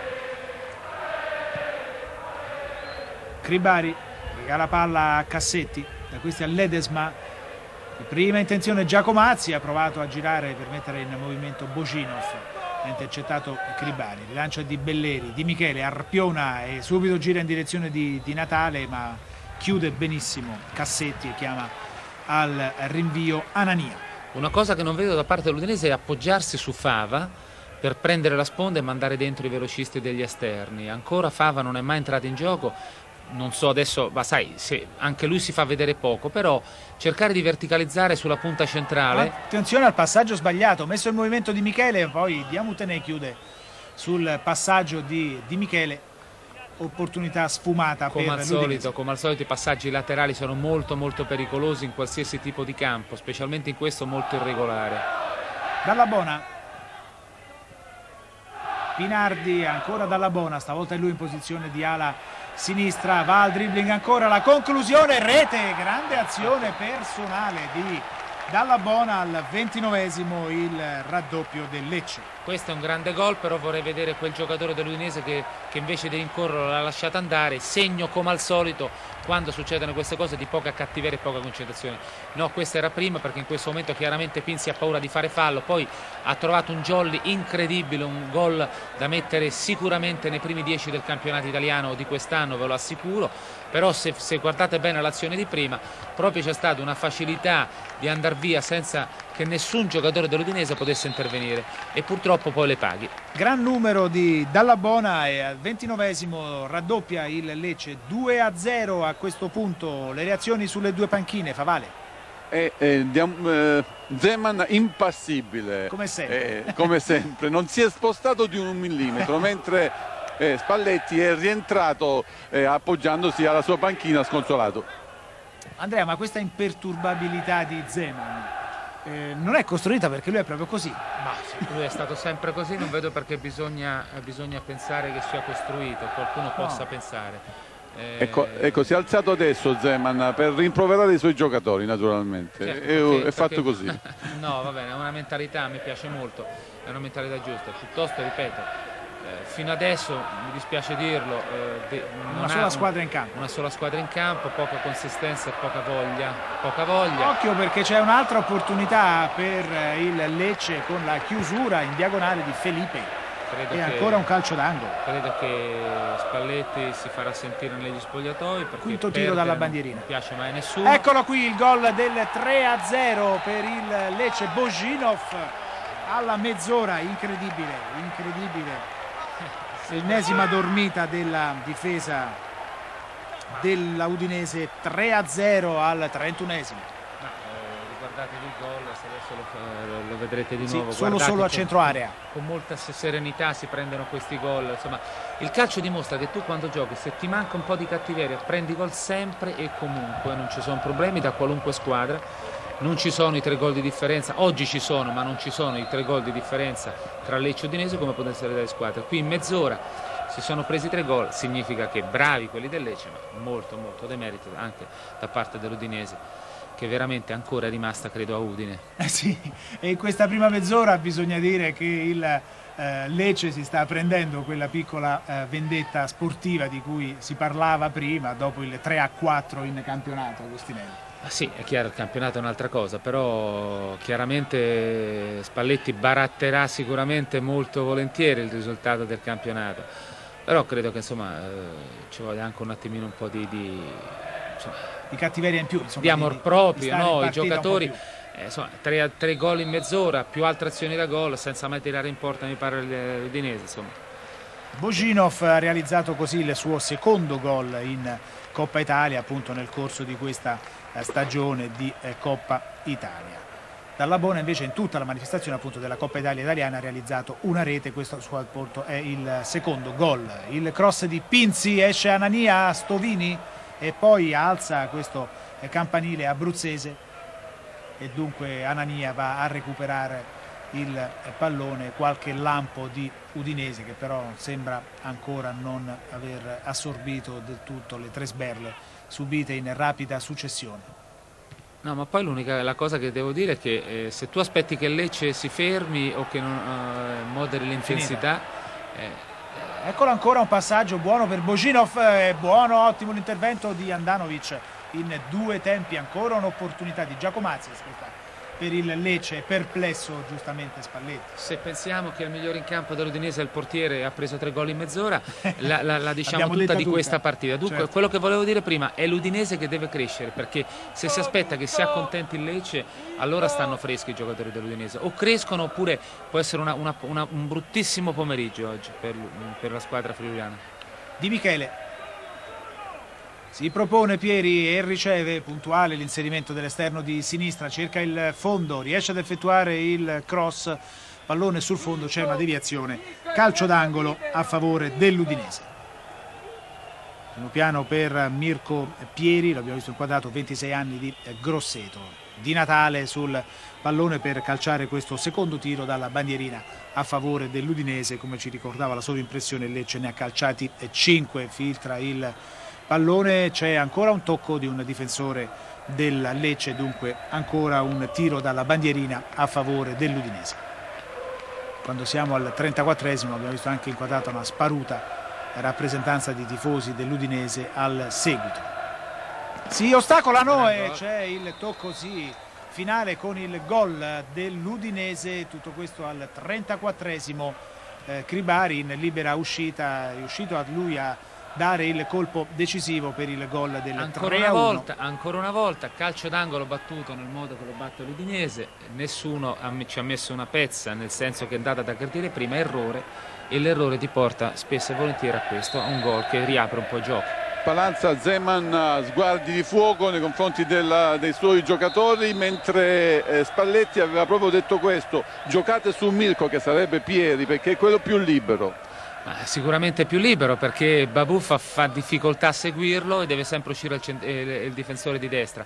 Kribari regala palla a Cassetti, da questi a Ledesma. Di prima intenzione Giacomazzi, ha provato a girare per mettere in movimento Božinov, ha intercettato Kribari. Il lancio di Belleri, Di Michele arpiona e subito gira in direzione di Natale, ma chiude benissimo Cassetti e chiama al rinvio Anania. Una cosa che non vedo da parte dell'Udinese è appoggiarsi su Fava per prendere la sponda e mandare dentro i velocisti degli esterni. Ancora Fava non è mai entrato in gioco. Non so adesso, ma sai, se anche lui si fa vedere poco, però cercare di verticalizzare sulla punta centrale. Attenzione al passaggio sbagliato, messo in movimento Di Michele, poi Diamutene chiude sul passaggio di Michele. Opportunità sfumata come per l'Udinese. Come al solito i passaggi laterali sono molto pericolosi in qualsiasi tipo di campo, specialmente in questo molto irregolare. Dalla Bona, Pinardi, ancora Dalla Bona, stavolta è lui in posizione di ala sinistra, va al dribbling ancora, la conclusione, rete, grande azione personale di Dalla Bona al 29esimo, il raddoppio del Lecce. Questo è un grande gol, però vorrei vedere quel giocatore dell'Udinese che invece di rincorrere l'ha lasciata andare. Segno come al solito quando succedono queste cose di poca cattiveria e poca concentrazione. No, questa era prima, perché in questo momento chiaramente Pinzi ha paura di fare fallo, poi ha trovato un jolly incredibile, un gol da mettere sicuramente nei primi 10 del campionato italiano di quest'anno, ve lo assicuro. Però se guardate bene l'azione di prima, proprio c'è stata una facilità di andare via senza che nessun giocatore dell'Udinese potesse intervenire, e purtroppo poi le paghi. Gran numero di Dalla Bona, e al 29esimo raddoppia il Lecce 2-0 a questo punto. Le reazioni sulle due panchine, Favale? Zeman impassibile, come sempre, non si è spostato di un millimetro, mentre Spalletti è rientrato appoggiandosi alla sua panchina sconsolato. Andrea, ma questa imperturbabilità di Zeman non è costruita perché lui è proprio così? Ma lui è stato sempre così, non vedo perché bisogna pensare che sia costruito, qualcuno possa pensare. Ecco, si è alzato adesso Zeman per rimproverare i suoi giocatori, naturalmente. Certo, è fatto così. No, va bene, è una mentalità, mi piace molto, è una mentalità giusta. Piuttosto, ripeto, fino adesso, mi dispiace dirlo, una sola squadra in campo. Una sola squadra in campo, poca consistenza e poca voglia. Occhio, perché c'è un'altra opportunità per il Lecce con la chiusura in diagonale di Felipe. Ancora un calcio d'angolo. Credo che Spalletti si farà sentire negli spogliatoi, perché quinto tiro dalla bandierina. Non piace mai a nessuno. Eccolo qui il gol del 3-0 per il Lecce. Božinov alla mezz'ora, incredibile. L'ennesima dormita della difesa della Udinese. 3-0 al 31esimo. Guardatevi il gol, se adesso lo vedrete di nuovo. Solo a centro area. Con molta serenità si prendono questi gol. Insomma, il calcio dimostra che tu quando giochi, se ti manca un po' di cattiveria, prendi gol sempre e comunque. Non ci sono problemi da qualunque squadra. Non ci sono i 3 gol di differenza. Oggi ci sono, ma non ci sono i 3 gol di differenza tra Lecce e Udinese come possono essere dalle squadre. Qui in mezz'ora si sono presi 3 gol, significa che bravi quelli del Lecce, ma molto demerito anche da parte dell'Udinese, che veramente ancora è rimasta, credo, a Udine. Sì, e in questa prima mezz'ora bisogna dire che il Lecce si sta prendendo quella piccola vendetta sportiva di cui si parlava prima, dopo il 3-4 in campionato, Agostinelli. Sì, è chiaro, il campionato è un'altra cosa, però chiaramente Spalletti baratterà sicuramente molto volentieri il risultato del campionato, però credo che insomma ci voglia anche un attimino un po' di cattiveria in più, insomma, di amor proprio, no? I giocatori, insomma, tre gol in mezz'ora, più altre azioni da gol, senza mai tirare in porta, mi pare, l'Udinese, insomma. Boginov ha realizzato così il suo secondo gol in Coppa Italia, appunto nel corso di questa stagione di Coppa Italia. Dall'Abona invece in tutta la manifestazione appunto della Coppa Italia italiana ha realizzato una rete, questo a suo appunto è il secondo gol. Il cross di Pinzi, esce Anania a Stovini e poi alza questo campanile abruzzese e dunque Anania va a recuperare il pallone, qualche lampo di Udinese che però sembra ancora non aver assorbito del tutto le 3 sberle subite in rapida successione. No, ma poi la cosa che devo dire è che se tu aspetti che Lecce si fermi o che non moderi l'intensità, eccolo ancora un passaggio buono per Boginov, buono, ottimo l'intervento di Andanovic in 2 tempi, ancora un'opportunità di Giacomazzi, aspetta, per il Lecce, perplesso giustamente Spalletti. Se pensiamo che il migliore in campo dell'Udinese è il portiere, ha preso 3 gol in mezz'ora, la diciamo tutta di questa partita. Dunque, certo, quello che volevo dire prima è l'Udinese che deve crescere, perché se si aspetta che si accontenti il Lecce, allora stanno freschi i giocatori dell'Udinese, o crescono oppure può essere un bruttissimo pomeriggio oggi per la squadra friulana. Di Michele. Si propone Pieri e riceve, puntuale l'inserimento dell'esterno di sinistra, cerca il fondo, riesce ad effettuare il cross, pallone sul fondo, c'è una deviazione, calcio d'angolo a favore dell'Udinese. Primo piano per Mirko Pieri, l'abbiamo visto inquadrato, 26 anni di Grosseto. Di Natale sul pallone per calciare questo secondo tiro dalla bandierina a favore dell'Udinese, come ci ricordava la sovrimpressione Lecce ne ha calciati 5, filtra il pallone, c'è ancora un tocco di un difensore del Lecce, dunque ancora un tiro dalla bandierina a favore dell'Udinese. Quando siamo al 34esimo abbiamo visto anche inquadrata una sparuta rappresentanza di tifosi dell'Udinese al seguito. Si ostacolano e c'è il tocco finale con il gol dell'Udinese, tutto questo al 34esimo. Cribari in libera uscita, è riuscito a lui a dare il colpo decisivo per il gol del 3-1. Ancora una volta calcio d'angolo battuto nel modo che lo batte l'Udinese, nessuno ci ha messo una pezza, nel senso che è andata ad aggredire prima, errore, e l'errore ti porta spesso e volentieri a questo, a un gol che riapre un po' il gioco. Palanza, Zeman, sguardi di fuoco nei confronti dei suoi giocatori, mentre Spalletti aveva proprio detto questo: giocate su Mirko, che sarebbe Pieri, perché è quello più libero. Sicuramente più libero, perché Babuffa fa difficoltà a seguirlo e deve sempre uscire il difensore di destra.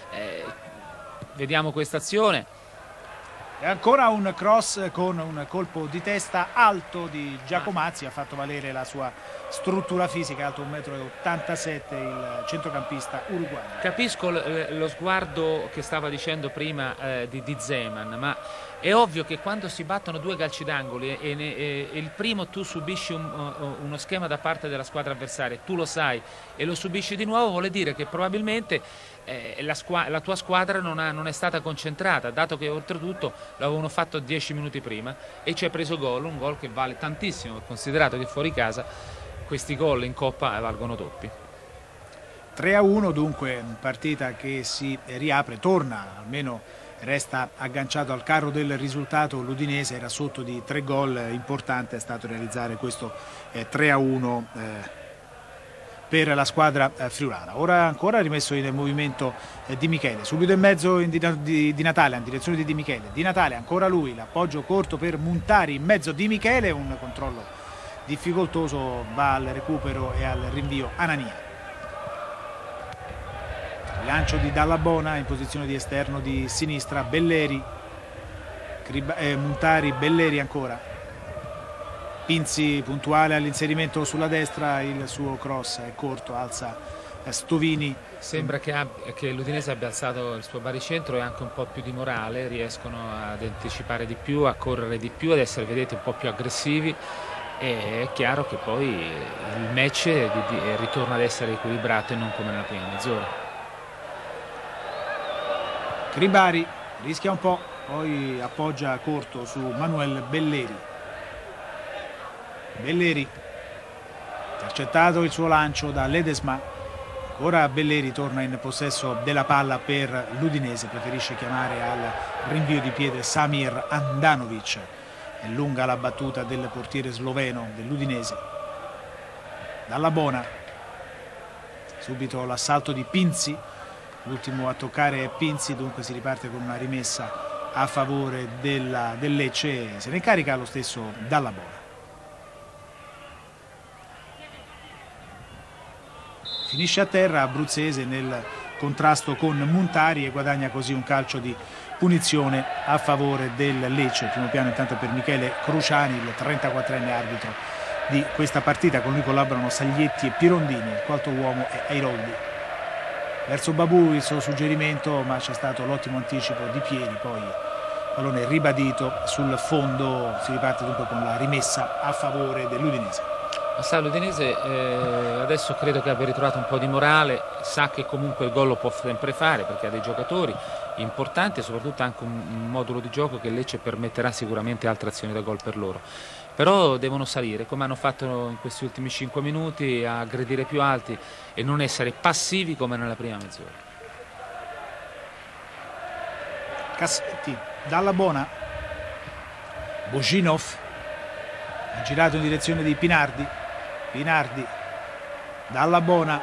Vediamo questa azione. E ancora un cross con un colpo di testa alto di Giacomazzi, ha fatto valere la sua struttura fisica, alto 1,87 m, il centrocampista uruguayo. Capisco lo sguardo che stava dicendo prima di Zeman, ma è ovvio che quando si battono 2 calci d'angolo e il primo tu subisci uno schema da parte della squadra avversaria, tu lo sai e lo subisci di nuovo, vuole dire che probabilmente la tua squadra non è stata concentrata, dato che oltretutto l'avevano fatto 10 minuti prima e ci hai preso gol, un gol che vale tantissimo, considerato che fuori casa questi gol in Coppa valgono doppi. 3-1, dunque partita che si riapre, torna, almeno resta agganciato al carro del risultato. L'Udinese era sotto di 3 gol, importante è stato realizzare questo 3-1 per la squadra friulana. Ora ancora rimesso in movimento Di Michele, subito in mezzo di Natale, in direzione di Di Michele. Di Natale, ancora lui, l'appoggio corto per Muntari, in mezzo Di Michele, un controllo difficoltoso, va al recupero e al rinvio Anania. Lancio di Dall'Abona in posizione di esterno di sinistra, Belleri, Muntari, Belleri ancora. Pinzi puntuale all'inserimento sulla destra, il suo cross è corto, alza Stovini. Sembra che l'Udinese abbia alzato il suo baricentro e anche un po' più di morale, riescono ad anticipare di più, a correre di più, ad essere, vedete, un po' più aggressivi, e è chiaro che poi il match ritorna ad essere equilibrato e non come nella prima mezz'ora. Cribari rischia un po', poi appoggia corto su Manuel Belleri. Belleri, intercettato il suo lancio da Ledesma. Ora Belleri torna in possesso della palla per l'Udinese, preferisce chiamare al rinvio di piede Samir Andanovic. È lunga la battuta del portiere sloveno dell'Udinese. Dalla Bona, subito l'assalto di Pinzi, l'ultimo a toccare è Pinzi, dunque si riparte con una rimessa a favore del Lecce, se ne incarica lo stesso Dalla Bona. Finisce a terra Abruzzese nel contrasto con Montari e guadagna così un calcio di punizione a favore del Lecce. Il primo piano intanto per Michele Cruciani, il 34enne arbitro di questa partita. Con lui collaborano Saglietti e Pirondini, il quarto uomo è Airoldi. Verso Babù il suo suggerimento, ma c'è stato l'ottimo anticipo di Pieri, poi pallone ribadito sul fondo. Si riparte dunque con la rimessa a favore dell'Udinese. L'Udinese adesso credo che abbia ritrovato un po' di morale, sa che comunque il gol lo può sempre fare perché ha dei giocatori importanti e soprattutto anche un modulo di gioco che il Lecce permetterà sicuramente altre azioni da gol per loro. Però devono salire, come hanno fatto in questi ultimi 5 minuti, a aggredire più alti e non essere passivi come nella prima mezz'ora. Cassetti, Dalla Bona, Boginov, ha girato in direzione di Pinardi. Pinardi, Dalla Bona,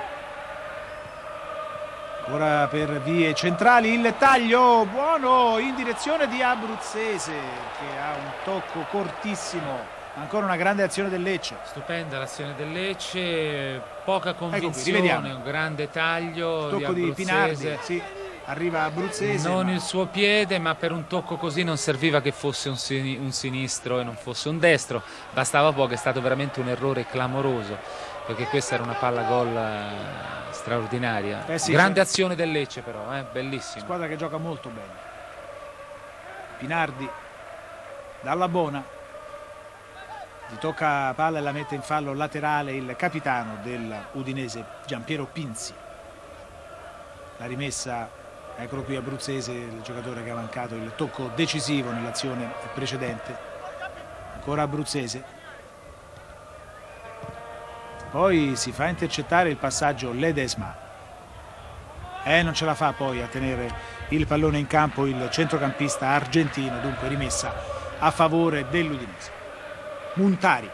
ora per vie centrali, il taglio buono in direzione di Abruzzese che ha un tocco cortissimo, ancora una grande azione del Lecce. Stupenda l'azione del Lecce, poca convinzione, un grande taglio tocco di Pinardi, sì. Arriva Abruzzese. Non il suo piede, ma per un tocco così non serviva che fosse un sinistro e non fosse un destro, bastava poco, è stato veramente un errore clamoroso, perché questa era una palla gol straordinaria. Sì, grande azione del Lecce però, bellissima. Squadra che gioca molto bene. Pinardi, Dalla Bona, gli tocca palla e la mette in fallo laterale il capitano dell'Udinese, Giampiero Pinzi. La rimessa. Eccolo qui Abruzzese, il giocatore che ha mancato il tocco decisivo nell'azione precedente. Ancora Abruzzese. Poi si fa intercettare il passaggio Ledesma. Non ce la fa poi a tenere il pallone in campo il centrocampista argentino, dunque rimessa a favore dell'Udinese. Montari.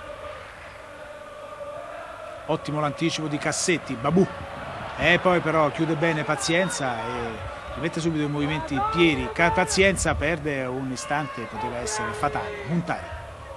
Ottimo l'anticipo di Cassetti, Babù. Poi però chiude bene Pazienza e mette subito in movimenti Pieri. Pazienza perde un istante, poteva essere fatale. Montari,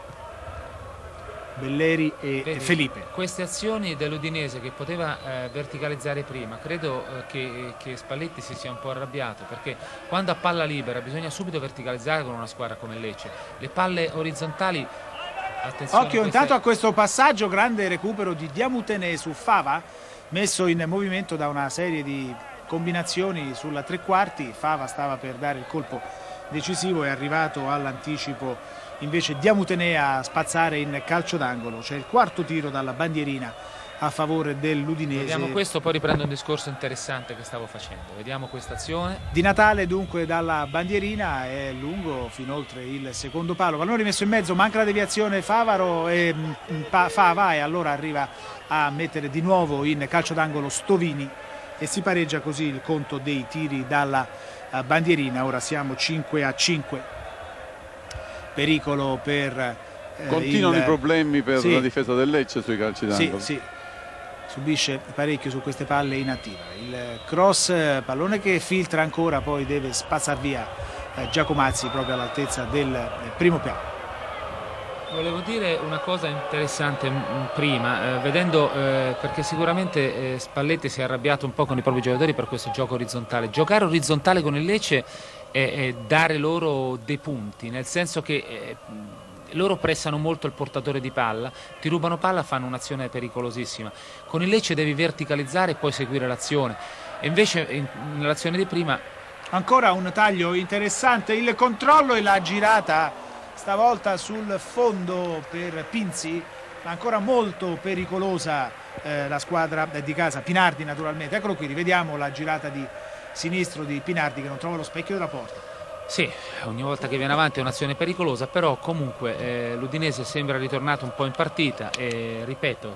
Belleri e Felipe. Queste azioni dell'Udinese che poteva verticalizzare prima, credo che Spalletti si sia un po' arrabbiato, perché quando a palla libera bisogna subito verticalizzare con una squadra come Lecce. Le palle orizzontali, attenzione. Occhio intanto a questo passaggio, grande recupero di Diamutene su Fava, messo in movimento da una serie di combinazioni sulla tre quarti. Fava stava per dare il colpo decisivo, è arrivato all'anticipo invece Diamutene a spazzare in calcio d'angolo. C'è il quarto tiro dalla bandierina a favore dell'Udinese. Vediamo questo, poi riprendo un discorso interessante che stavo facendo. Vediamo questa azione. Di Natale dunque dalla bandierina, è lungo fin oltre il secondo palo. Pallone rimesso in mezzo, manca la deviazione Fava e allora arriva a mettere di nuovo in calcio d'angolo Stovini e si pareggia così il conto dei tiri dalla bandierina. Ora siamo 5-5. Pericolo per continuano i problemi per la difesa del Lecce sui calci d'angolo. Sì. Subisce parecchio su queste palle inattiva. Il cross, pallone che filtra ancora, poi deve spazzar via Giacomazzi proprio all'altezza del primo piano. Volevo dire una cosa interessante prima, vedendo, perché sicuramente Spalletti si è arrabbiato un po' con i propri giocatori per questo gioco orizzontale. Giocare orizzontale con il Lecce è dare loro dei punti, nel senso che loro pressano molto il portatore di palla, ti rubano palla, fanno un'azione pericolosissima. Con il Lecce devi verticalizzare e poi seguire l'azione, e invece nell'azione di prima... Ancora un taglio interessante, il controllo e la girata stavolta sul fondo per Pinzi, ma ancora molto pericolosa la squadra di casa, Pinardi naturalmente. Eccolo qui, rivediamo la girata di sinistro di Pinardi che non trova lo specchio della porta. Sì, ogni volta che viene avanti è un'azione pericolosa, però comunque l'Udinese sembra ritornato un po' in partita e ripeto,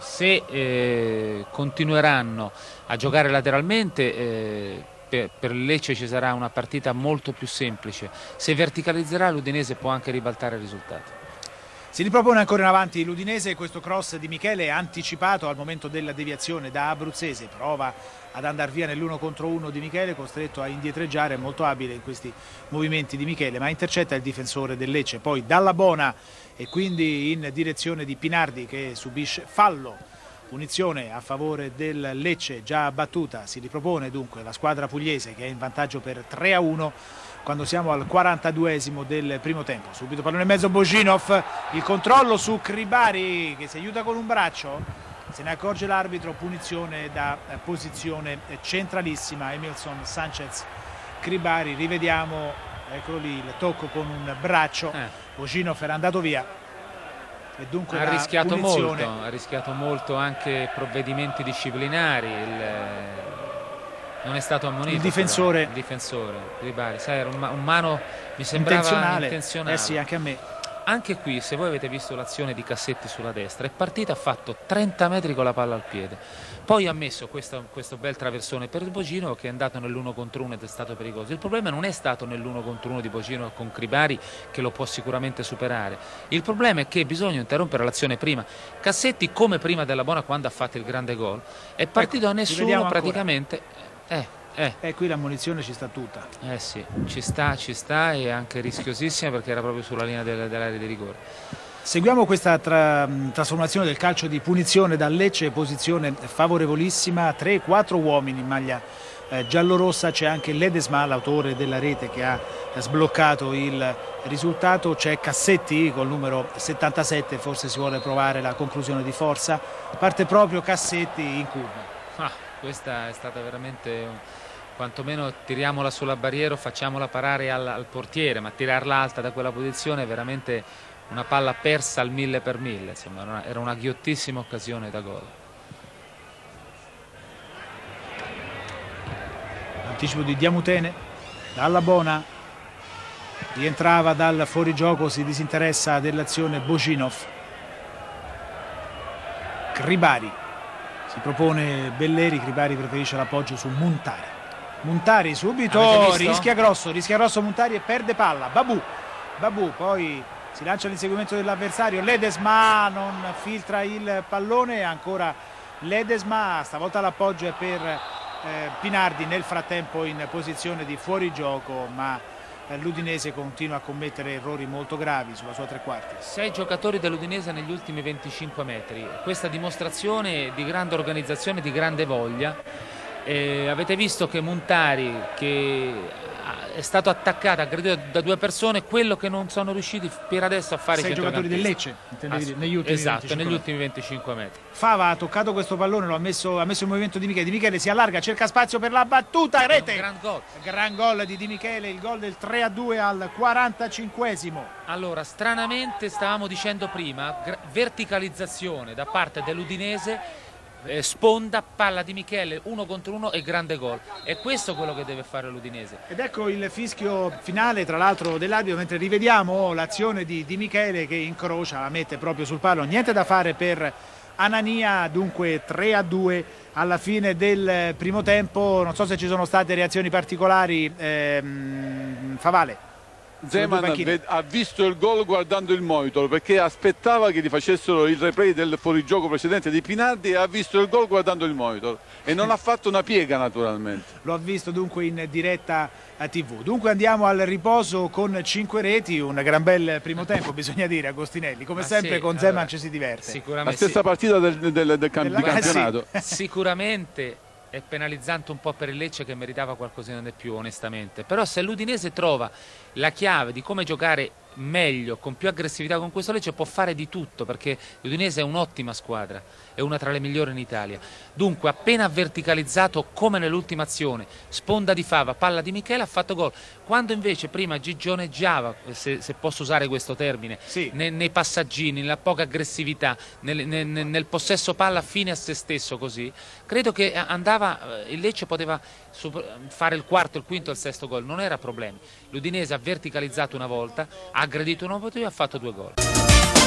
se continueranno a giocare lateralmente per il Lecce ci sarà una partita molto più semplice. Se verticalizzerà l'Udinese può anche ribaltare il risultato. Si ripropone ancora in avanti l'Udinese, questo cross di Michele è anticipato al momento della deviazione da Abruzzese, prova ad andare via nell'1 contro 1 di Michele, costretto a indietreggiare, molto abile in questi movimenti di Michele, ma intercetta il difensore del Lecce. Poi Dalla Bona e quindi in direzione di Pinardi che subisce fallo, punizione a favore del Lecce già battuta. Si ripropone dunque la squadra pugliese che è in vantaggio per 3-1 quando siamo al 42esimo del primo tempo. Subito pallone in mezzo, Božinov, il controllo su Cribari che si aiuta con un braccio, se ne accorge l'arbitro, punizione da posizione centralissima. Emilson Sanchez Cribari, rivediamo, eccolo lì il tocco con un braccio, Božinov era andato via e dunque ha rischiato punizione. molto, ha rischiato molto anche provvedimenti disciplinari, non è stato ammonito il difensore Cribari, sai, era un mano, mi sembrava intenzionale. Sì, anche a me. Anche qui, se voi avete visto l'azione di Cassetti sulla destra, è partita, ha fatto 30 metri con la palla al piede, poi ha messo questo bel traversone per Božinov che è andato nell'1 contro 1 ed è stato pericoloso. Il problema non è stato nell'1 contro 1 di Božinov con Cribari, che lo può sicuramente superare, il problema è che bisogna interrompere l'azione prima. Cassetti, come prima della Bona quando ha fatto il grande gol, è partito a nessuno praticamente. Qui l'ammonizione ci sta tutta. Sì, ci sta, e anche rischiosissima perché era proprio sulla linea dell'area di rigore. Seguiamo questa trasformazione del calcio di punizione dal Lecce, posizione favorevolissima, 3-4 uomini in maglia giallorossa, c'è anche Ledesma, l'autore della rete, che ha sbloccato il risultato, c'è Cassetti col numero 77, forse si vuole provare la conclusione di forza, parte proprio Cassetti in curva. Questa è stata veramente, quantomeno tiriamola sulla barriera, facciamola parare al portiere, ma tirarla alta da quella posizione è veramente una palla persa al 1000/1000, insomma, era una ghiottissima occasione da gol. Anticipo di Diamutene, Dalla Bona, rientrava dal fuorigioco, si disinteressa dell'azione Božinov. Cribari. Si propone Belleri, Cribari preferisce l'appoggio su Muntari. Muntari subito rischia grosso Muntari e perde palla. Babù poi si lancia all'inseguimento dell'avversario. Ledesma non filtra il pallone, ancora Ledesma, stavolta l'appoggio è per Pinardi, nel frattempo in posizione di fuorigioco, ma l'Udinese continua a commettere errori molto gravi sulla sua tre quarti. 6 giocatori dell'Udinese negli ultimi 25 metri, questa dimostrazione di grande organizzazione, di grande voglia. Avete visto che Muntari, che è stato attaccato, aggredito da 2 persone, quello che non sono riusciti per adesso a fare 6 giocatori del Lecce, negli ultimi 25 metri. Fava ha toccato questo pallone, lo ha messo in movimento Di Michele. Di Michele si allarga, cerca spazio per la battuta, rete. Gran gol di Michele, il gol del 3-2 al 45esimo. Allora, stranamente stavamo dicendo prima, verticalizzazione da parte dell'Udinese, sponda, palla di Michele, 1 contro 1 e grande gol. È questo quello che deve fare l'Udinese. Ed ecco il fischio finale, tra l'altro, dell'arbitro, mentre rivediamo l'azione di Michele che incrocia, la mette proprio sul palo. Niente da fare per Anania, dunque 3-2 alla fine del primo tempo. Non so se ci sono state reazioni particolari. Favale. Zeman ha visto il gol guardando il monitor, perché aspettava che gli facessero il replay del fuorigioco precedente di Pinardi, e ha visto il gol guardando il monitor e non ha fatto una piega, naturalmente. Lo ha visto dunque in diretta a TV. Dunque andiamo al riposo con 5 reti, un gran bel primo tempo, bisogna dire, Agostinelli. Come sempre con Zeman ci si diverte. Sicuramente la stessa partita del campionato. Sicuramente è penalizzante un po' per il Lecce, che meritava qualcosina di più, onestamente. Però se l'Udinese trova la chiave di come giocare meglio, con più aggressività con questo Lecce, può fare di tutto, perché l'Udinese è un'ottima squadra, è una tra le migliori in Italia. Dunque appena verticalizzato, come nell'ultima azione, sponda di fava, palla di Michele, ha fatto gol. Quando invece prima gigioneggiava, se posso usare questo termine, sì, nei passaggini, nella poca aggressività, nel possesso palla fine a se stesso, così credo che il Lecce poteva fare il quarto, il quinto e il sesto gol, non era problema. L'Udinese ha verticalizzato una volta, ha aggredito una volta e ha fatto 2 gol.